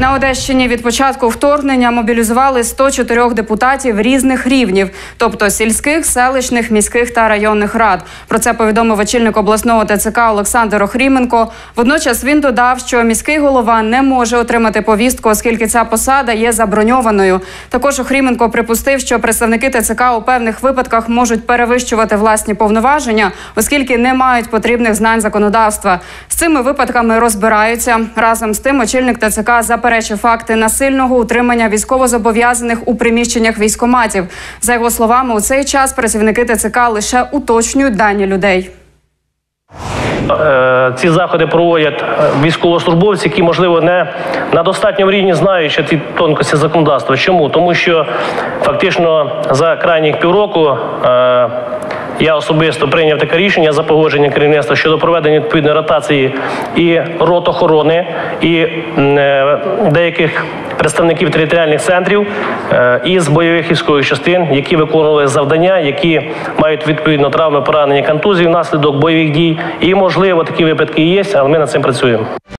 На Одещині від початку вторгнення мобілізували 104 депутатів різних рівнів, тобто сільських, селищних, міських та районних рад. Про це повідомив очільник обласного ТЦК Олександр Охріменко. Водночас він додав, що міський голова не може отримати повістку, оскільки ця посада є заброньованою. Також Охріменко припустив, що представники ТЦК у певних випадках можуть перевищувати власні повноваження, оскільки не мають потрібних знань законодавства. З цими випадками розбираються. Разом з тим, очільник ТЦК заперечив факти насильного утримання військовозобов'язаних у приміщеннях військкоматів. За його словами, у цей час працівники ТЦК лише уточнюють дані людей. Ці заходи проводять військовослужбовці, які, можливо, не на достатньому рівні знають ті тонкості законодавства. Чому? Тому що фактично за крайніх півроку я особисто прийняв таке рішення за погодженням керівництва щодо проведення відповідної ротації і рот охорони, і деяких представників територіальних центрів із бойових військових частин, які виконували завдання, які мають відповідно травми, поранення, контузії внаслідок бойових дій. І, можливо, такі випадки є, але ми над цим працюємо.